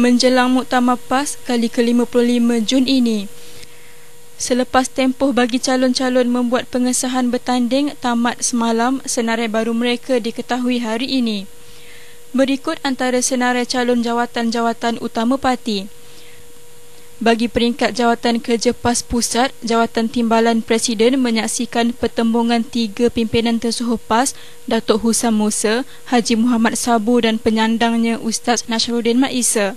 menjelang Muktamar PAS kali ke-55 Jun ini. Selepas tempoh bagi calon-calon membuat pengesahan bertanding tamat semalam, senarai baru mereka diketahui hari ini. Berikut antara senarai calon jawatan-jawatan utama parti. Bagi peringkat jawatan kerja PAS Pusat, Jawatan Timbalan Presiden menyaksikan pertembungan 3 pimpinan tersohor PAS, Datuk Husam Musa, Haji Muhammad Sabu dan penyandangnya Ustaz Nasruddin Mat Isa.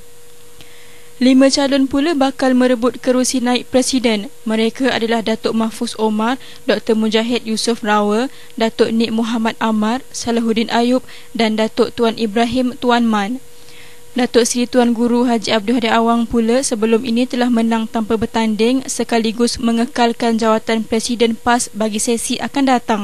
5 calon pula bakal merebut kerusi naib Presiden. Mereka adalah Datuk Mahfuz Omar, Dr. Mujahid Yusof Rawa, Datuk Nik Muhammad Amar, Salahuddin Ayub dan Datuk Tuan Ibrahim Tuan Man. Datuk Seri Tuan Guru Haji Abdul Hadi Awang pula sebelum ini telah menang tanpa bertanding sekaligus mengekalkan jawatan Presiden PAS bagi sesi akan datang.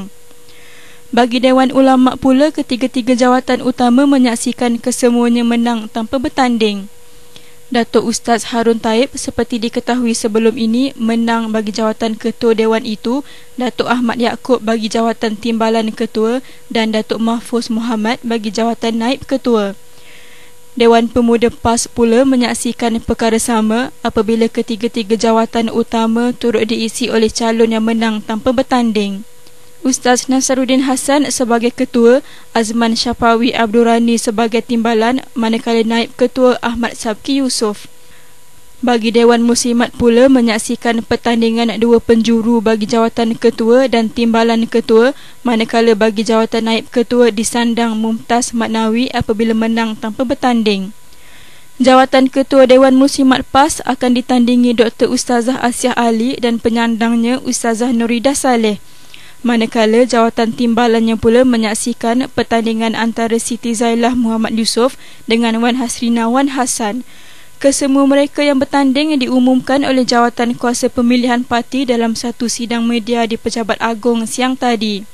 Bagi Dewan Ulama pula, ketiga-tiga jawatan utama menyaksikan kesemuanya menang tanpa bertanding. Datuk Ustaz Harun Taib seperti diketahui sebelum ini menang bagi jawatan Ketua Dewan itu, Datuk Ahmad Yaakob bagi jawatan Timbalan Ketua dan Datuk Mahfuz Muhammad bagi jawatan Naib Ketua. Dewan Pemuda PAS pula menyaksikan perkara sama apabila ketiga-tiga jawatan utama turut diisi oleh calon yang menang tanpa bertanding. Ustaz Nasaruddin Hassan sebagai Ketua, Azman Syafawi Abdul Rani sebagai Timbalan, manakala Naib Ketua Ahmad Sabki Yusof. Bagi Dewan Muslimat pula menyaksikan pertandingan 2 penjuru bagi jawatan Ketua dan Timbalan Ketua, manakala bagi jawatan Naib Ketua disandang Mumtaz Maknawi apabila menang tanpa bertanding. Jawatan Ketua Dewan Muslimat PAS akan ditandingi Dr. Ustazah Asiah Ali dan penyandangnya Ustazah Nuridah Saleh. Manakala jawatan Timbalannya pula menyaksikan pertandingan antara Siti Zailah Muhammad Yusof dengan Wan Hasrina Wan Hassan. Kesemua mereka yang bertanding diumumkan oleh Jawatan Kuasa Pemilihan Parti dalam satu sidang media di Pejabat Agong siang tadi.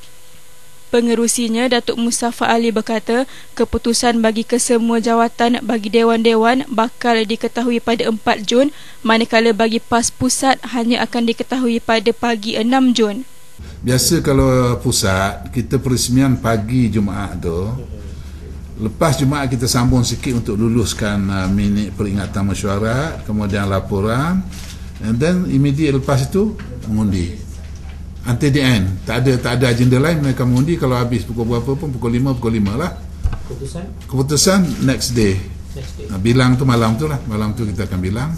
Pengerusinya, Datuk Mustafa Ali berkata, keputusan bagi kesemua jawatan bagi dewan-dewan bakal diketahui pada 4 Jun, manakala bagi PAS Pusat hanya akan diketahui pada pagi 6 Jun. Biasa kalau pusat, kita peresmian pagi Jumaat tu. Lepas Jumaat kita sambung sikit untuk luluskan minit peringatan mesyuarat, kemudian laporan, and then immediate lepas itu mengundi. Until the end, tak ada agenda lain, mereka mengundi. Kalau habis pukul berapa pun, pukul 5 lah. Keputusan next day. Bilang tu malam tu lah, malam tu kita akan bilang.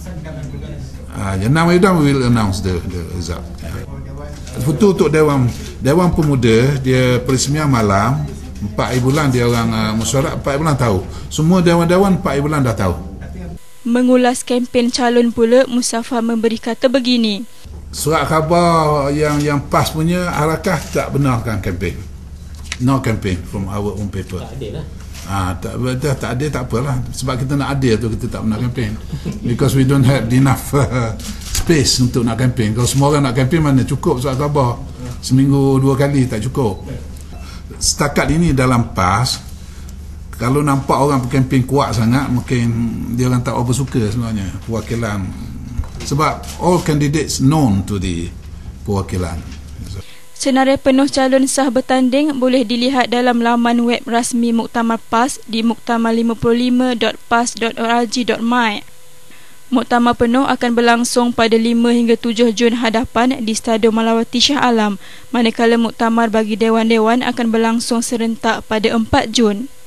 Now we will announce the result. Untuk Dewan Pemuda, dia peresmian malam 4 bulan dia orang mesyuarat, 4 bulan tahu. Semua dewan-dewan 4 bulan dah tahu. Mengulas kempen calon pula, Mustafa memberi kata begini. Surat khabar yang PAS punya Harakah tak benarkan kempen. No campaign from our own paper. Tak adil lah. Tak adil tak apalah. Sebab kita nak adil tu kita tak benar kempen. Because we don't have enough space untuk nak kempen. Kalau semua orang nak kempen, mana cukup surat khabar. Seminggu 2 kali tak cukup. Setakat ini dalam PAS, kalau nampak orang berkempen kuat sangat, mungkin dia orang tak apa suka sebenarnya perwakilan, sebab all candidates known to the perwakilan. Senarai penuh calon sah bertanding boleh dilihat dalam laman web rasmi Muktamar PAS di muktamar50.pas.org.my. Muktamar penuh akan berlangsung pada 5 hingga 7 Jun hadapan di Stadium Malawati Shah Alam, manakala muktamar bagi dewan-dewan akan berlangsung serentak pada 4 Jun.